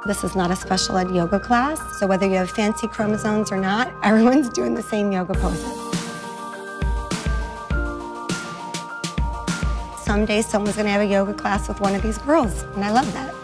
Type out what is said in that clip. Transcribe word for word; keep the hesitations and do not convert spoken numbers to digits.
This is not a special ed yoga class, so whether you have fancy chromosomes or not, everyone's doing the same yoga poses. Someday someone's gonna have a yoga class with one of these girls, and I love that.